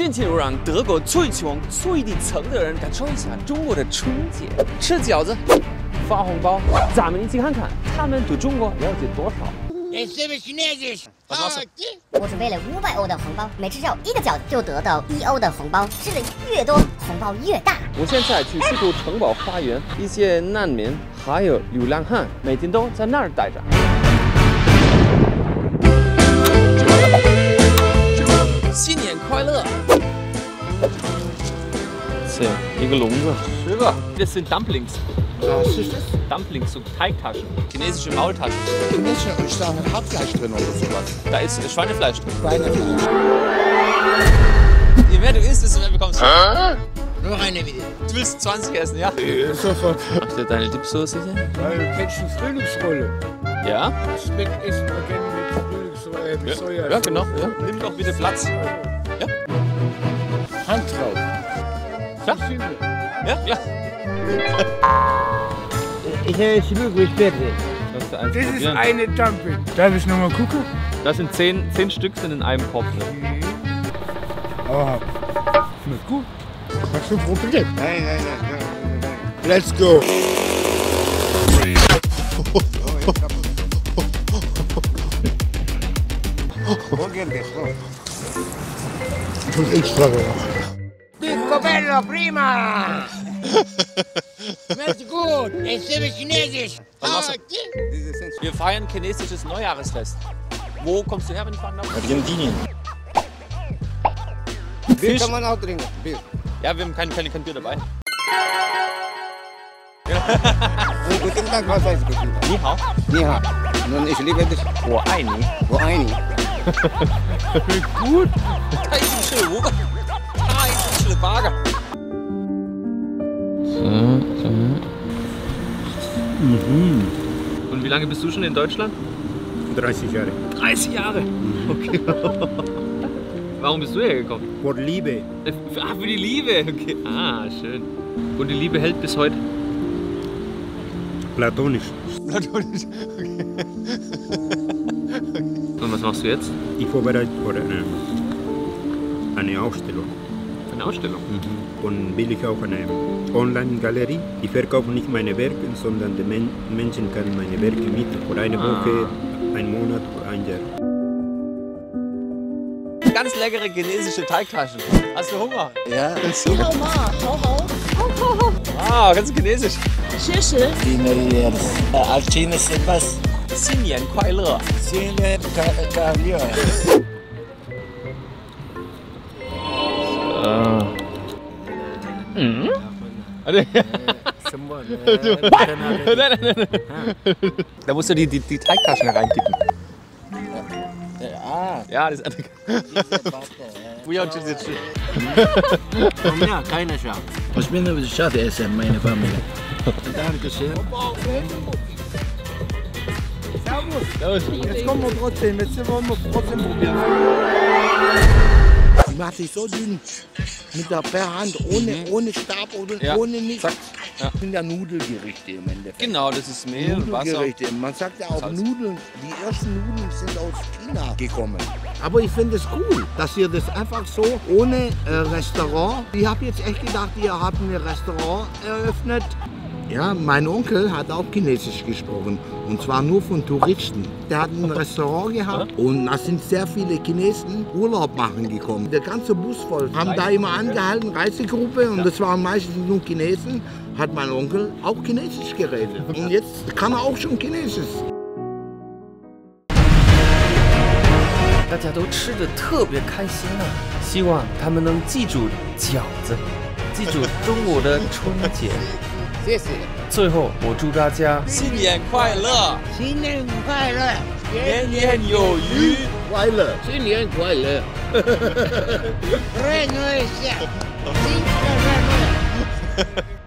近期又让德国最穷、最底层的人感受一下中国的春节，吃饺子、发红包。咱们一起看看他们对中国了解多少。 我准备了500欧的红包，每吃掉1个饺子就得到1欧的红包，吃的越多，红包越大。 我现在去西湖城堡花园，一些难民还有流浪汉每天都在那儿待着。新年快乐！是一个笼子，10个。Das sind Dumplings. Was ist das? Dumplings, so Teigtaschen. Chinesische Maultaschen. Chinesische, ist da Hackfleisch drin oder sowas? Da ist Schweinefleisch drin. Schweinefleisch. Je mehr du isst, desto mehr bekommst du. Noch eine bitte. Du willst 20 essen, ja? Sofort. Machst du deine Dipsoße hier? Weil, kennst du Frühlingsrolle? Ja? Das schmeckt Essen, wir kennen mit Soja. Ja, genau. Ja. Nimm doch bitte Platz. Ja? Hand drauf. Ja? Ja, ja. Ich hätte Schluck fertig. Das ist eine Dumpling. Darf ich nochmal gucken? Das sind 10 Stück sind in einem Kopf. Ne? Aber schmeckt gut. Hast du probiert? Nein. Let's go. Und extra gemacht. Picco bello, prima! Schmeckt gut, es ist chinesisch. Wir feiern chinesisches Neujahresfest. Wo kommst du her, wenn ich fragen darf? Argentinien. Bier kann man auch trinken. Bier. Ja, wir haben kein Bier dabei. Guten Tag, was heißt guten Tag? Ni hao. Ni hao. Nun, ich liebe dich. Wo ein? Wo ein? Gut. Bagger. Und wie lange bist du schon in Deutschland? 30 Jahre. 30 Jahre? Okay. Warum bist du hergekommen? Vor Liebe. Ach, für die Liebe. Okay. Ah, schön. Und die Liebe hält bis heute? Platonisch. Platonisch. Okay. Und was machst du jetzt? Ich vorbereite für eine Ausstellung. Eine Ausstellung? Und will ich auch eine Online-Galerie. Ich verkaufe nicht meine Werke, sondern die Menschen können meine Werke mieten. Für eine Woche, einen Monat, ein Jahr. Ganz leckere chinesische Teigtaschen. Hast du Hunger? Ja. Ah, ganz chinesisch. 新年Chinesisch was? 新年快乐. 新年快乐. Da musst du die Teigtaschen reinkippen. Ja, das andere. Ja, keine Scham. Ich bin aber schade essen, meine Familie. Dankeschön. Jetzt kommen wir trotzdem, jetzt wollen wir trotzdem probieren. Die macht sich so dünn. Mit der per Hand, ohne Stab oder ohne nichts. Zack. Ja. Das sind ja Nudelgerichte im Endeffekt. Genau, das ist Mehl und Wasser. Nudelgerichte. Man sagt ja auch Salz. Nudeln. Die ersten Nudeln sind aus China gekommen. Aber ich finde es cool, dass ihr das einfach so ohne Restaurant. Ich habe jetzt echt gedacht, ihr habt ein Restaurant eröffnet. Ja, mein Onkel hat auch Chinesisch gesprochen und zwar nur von Touristen. Der hat ein Restaurant gehabt und da sind sehr viele Chinesen Urlaub machen gekommen. Der ganze Bus voll. Haben da immer angehalten, Reisegruppe und das waren meistens nur Chinesen. Hat mein Onkel auch Chinesisch geredet und jetzt kann er auch schon Chinesisch. 大家都吃得特别开心啊！希望他们能记住饺子，记住中国的春节。 谢谢。 最后，我祝大家新年快乐， 新年快乐， 年年有余， 快乐， 新年快乐。热闹一下，新年快乐。